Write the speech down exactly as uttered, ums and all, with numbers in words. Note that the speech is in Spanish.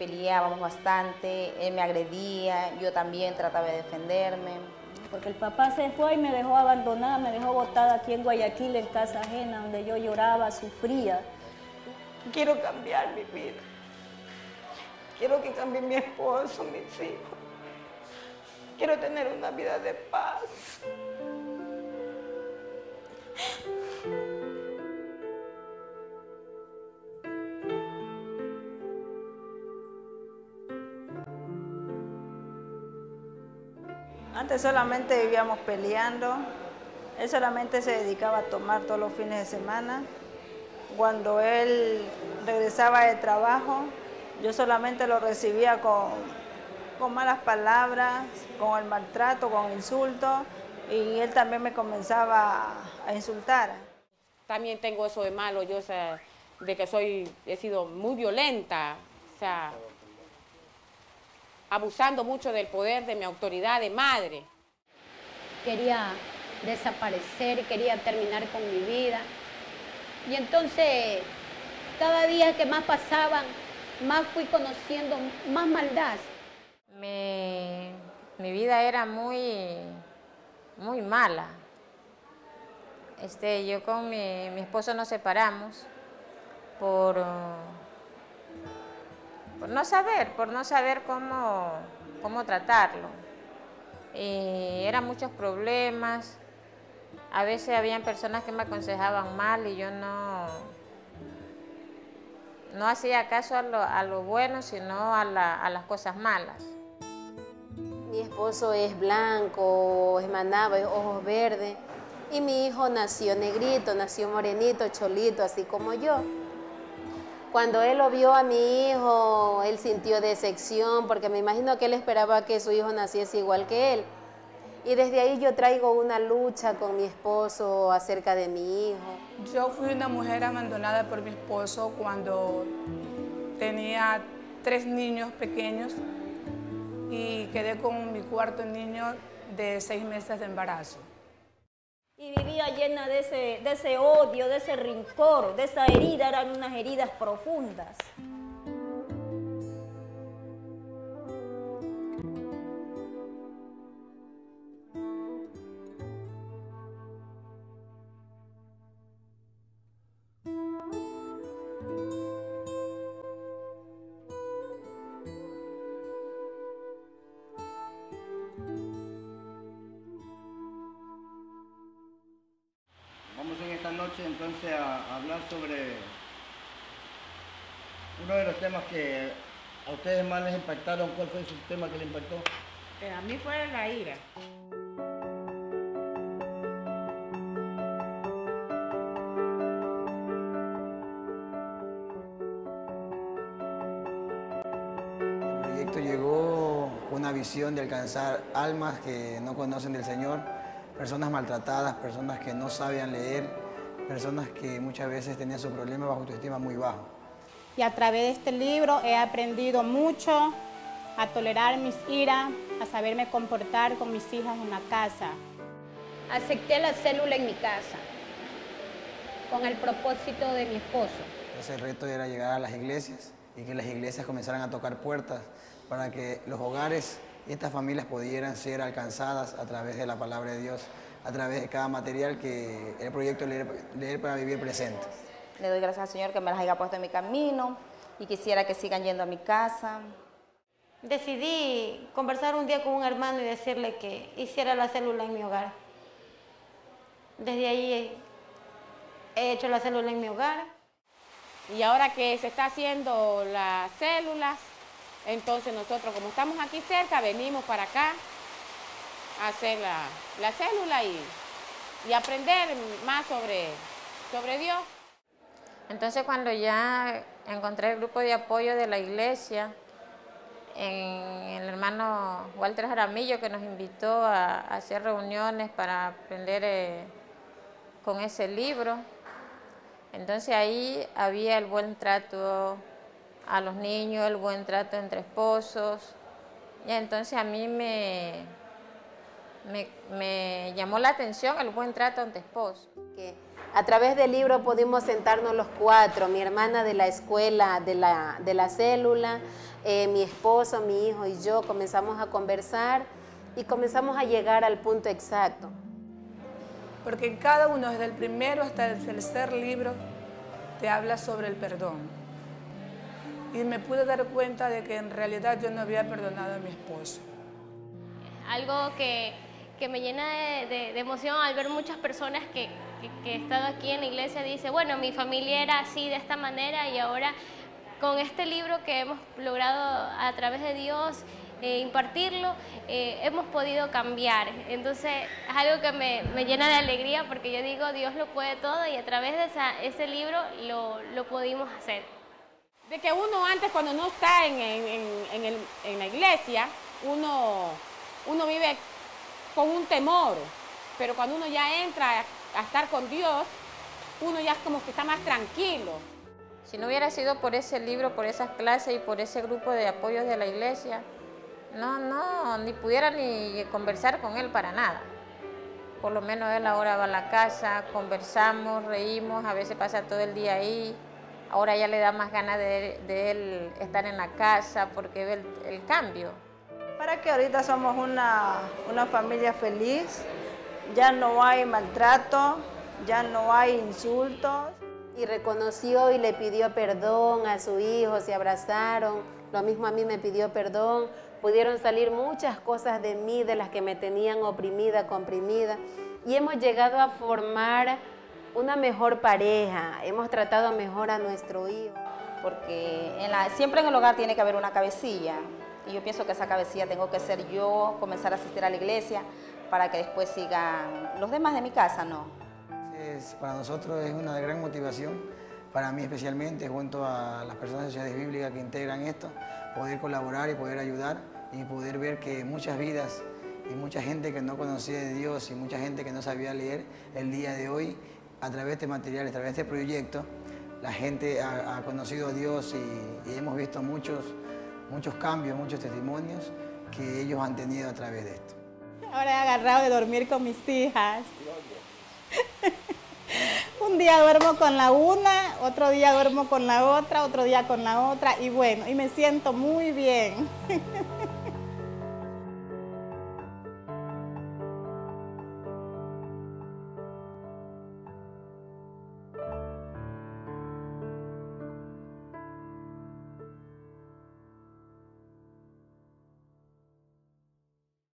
peleábamos bastante, él me agredía, yo también trataba de defenderme. Porque el papá se fue y me dejó abandonada, me dejó botada aquí en Guayaquil, en casa ajena, donde yo lloraba, sufría. Quiero cambiar mi vida. Quiero que cambie mi esposo, mis hijos. Quiero tener una vida de paz. Antes solamente vivíamos peleando, él solamente se dedicaba a tomar todos los fines de semana. Cuando él regresaba de trabajo, yo solamente lo recibía con, con malas palabras, con el maltrato, con insultos, y él también me comenzaba a insultar. También tengo eso de malo, yo o sea, de que soy, he sido muy violenta, o sea, abusando mucho del poder de mi autoridad de madre. Quería desaparecer, quería terminar con mi vida. Y entonces, cada día que más pasaban, más fui conociendo más maldad. Mi, mi vida era muy, muy mala. Este, yo con mi, mi esposo nos separamos por... por no saber, por no saber cómo, cómo tratarlo. Y eran muchos problemas, a veces habían personas que me aconsejaban mal y yo no, no hacía caso a lo, a lo bueno, sino a, la, a las cosas malas. Mi esposo es blanco, es manaba, es ojos verdes, y mi hijo nació negrito, nació morenito, cholito, así como yo. Cuando él lo vio a mi hijo, él sintió decepción, porque me imagino que él esperaba que su hijo naciese igual que él. Y desde ahí yo traigo una lucha con mi esposo acerca de mi hijo. Yo fui una mujer abandonada por mi esposo cuando tenía tres niños pequeños y quedé con mi cuarto niño de seis meses de embarazo. Y vivía llena de ese, de ese odio, de ese rencor, de esa herida, eran unas heridas profundas. Vamos en esta noche entonces a hablar sobre uno de los temas que a ustedes más les impactaron. ¿Cuál fue su tema que les impactó? Eh, a mí fue la ira. El proyecto llegó con una visión de alcanzar almas que no conocen del Señor, personas maltratadas, personas que no sabían leer, personas que muchas veces tenían su problema bajo autoestima muy bajo. Y a través de este libro he aprendido mucho a tolerar mis iras, a saberme comportar con mis hijas en la casa. Acepté la célula en mi casa, con el propósito de mi esposo. Ese reto era llegar a las iglesias y que las iglesias comenzaran a tocar puertas para que los hogares y estas familias pudieran ser alcanzadas a través de la palabra de Dios, a través de cada material que el proyecto Leer, Leer para Vivir presenta. Le doy gracias al Señor que me las haya puesto en mi camino y quisiera que sigan yendo a mi casa. Decidí conversar un día con un hermano y decirle que hiciera la célula en mi hogar. Desde ahí he hecho la célula en mi hogar. Y ahora que se está haciendo las células, entonces nosotros, como estamos aquí cerca, venimos para acá a hacer la, la célula y, y aprender más sobre, sobre Dios. Entonces, cuando ya encontré el grupo de apoyo de la iglesia, en el hermano Walter Jaramillo, que nos invitó a, a hacer reuniones para aprender eh, con ese libro, entonces ahí había el buen trato a los niños, el buen trato entre esposos, y entonces a mí me, me, me llamó la atención el buen trato ante esposo. Que a través del libro pudimos sentarnos los cuatro, mi hermana de la escuela, de la, de la célula, eh, mi esposo, mi hijo y yo, comenzamos a conversar y comenzamos a llegar al punto exacto. Porque en cada uno, desde el primero hasta el tercer libro, te habla sobre el perdón. Y me pude dar cuenta de que en realidad yo no había perdonado a mi esposo. Algo que, que me llena de, de, de emoción al ver muchas personas que, que, que he estado aquí en la iglesia, dice, bueno, mi familia era así, de esta manera, y ahora con este libro que hemos logrado a través de Dios, Eh, impartirlo, eh, hemos podido cambiar. Entonces es algo que me, me llena de alegría porque yo digo, Dios lo puede todo y a través de esa, ese libro lo, lo pudimos hacer. De que uno antes, cuando no está en, en, en, el, en la iglesia, uno, uno vive con un temor, pero cuando uno ya entra a, a estar con Dios, uno ya es como que está más tranquilo. Si no hubiera sido por ese libro, por esas clases y por ese grupo de apoyos de la iglesia, no, no, ni pudiera ni conversar con él para nada. Por lo menos él ahora va a la casa, conversamos, reímos, a veces pasa todo el día ahí. Ahora ya le da más ganas de, de él estar en la casa porque ve el, el cambio. Para que ahorita somos una, una familia feliz, ya no hay maltrato, ya no hay insultos. Y reconoció y le pidió perdón a su hijo, se abrazaron, lo mismo a mí me pidió perdón. Pudieron salir muchas cosas de mí, de las que me tenían oprimida, comprimida, y hemos llegado a formar una mejor pareja, hemos tratado mejor a nuestro hijo. Porque en la, siempre en el hogar tiene que haber una cabecilla, y yo pienso que esa cabecilla tengo que ser yo, comenzar a asistir a la iglesia, para que después sigan los demás de mi casa, ¿no? Es, para nosotros es una gran motivación, para mí especialmente, junto a las personas de Sociedades Bíblicas que integran esto, poder colaborar y poder ayudar y poder ver que muchas vidas y mucha gente que no conocía de Dios y mucha gente que no sabía leer, el día de hoy, a través de este material, a través de este proyecto, la gente ha, ha conocido a Dios y, y hemos visto muchos, muchos cambios, muchos testimonios que ellos han tenido a través de esto. Ahora he agarrado de dormir con mis hijas. Un día duermo con la una, otro día duermo con la otra, otro día con la otra y bueno, y me siento muy bien.